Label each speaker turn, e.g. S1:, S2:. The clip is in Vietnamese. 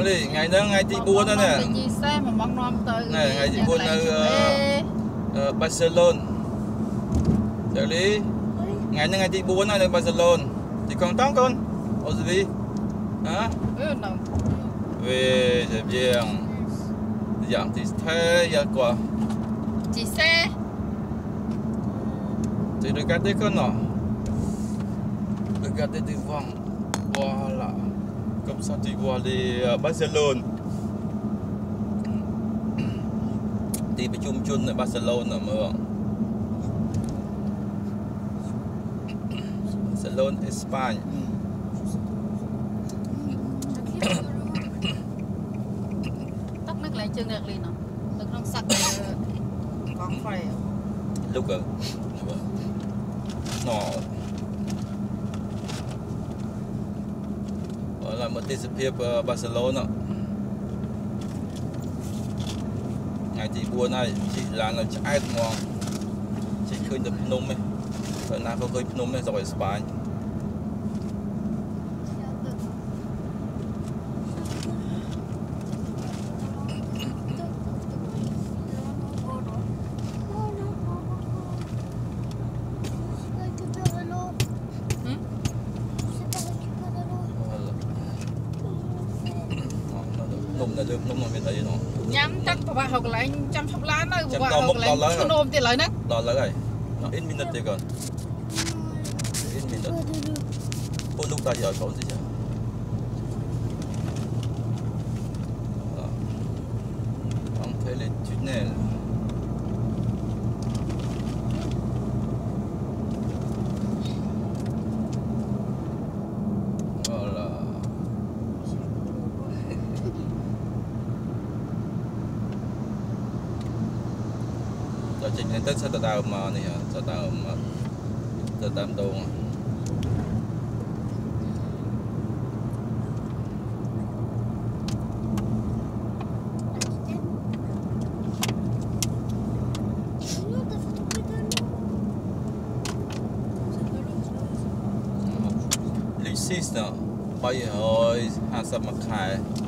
S1: Chẳng đi, ngày đó ngày chị buôn đó nè.
S2: Chị xe mà mong nom tới.
S1: Này, ngày chị buôn ở Barcelona. Chẳng đi. Ngày đó ngày chị buôn ở Barcelona. Chị còn tóc con? Ồ gì? Hả? Về giang. Giang thì thế ya quả.
S2: Chị xe.
S1: Thì được cái đấy con nọ. Được cái đấy thì vòng. Voilà. Comme ça tu vois les Barcelone. Điประชุมชนในบาร์เซโลนาเมืองบาร์เซโลนาสเปน
S2: tóc nước lại chân được liền nó được nó sạch còn khỏe
S1: lúc rồi nó gọi là một tên sự nghiệp Barcelona ngày chị buôn này chị là chạy ngon chị khơi được nôm ấy rồi nào có khơi nôm ấy rồi Spain là được nôm miền Tây nó
S2: nhắm chắc bà học lại chăm sóc lá nó bà học lại cái nôm tiền lại nè
S1: đó là cái nó ít minute thì còn ít minute ôi lúc ta giờ có gì chứ không thấy là chút này trình lên tất sẽ tạo mà này sẽ tạo mà sẽ tạo đồ Lucis nào bây giờ hai sắp mặc khai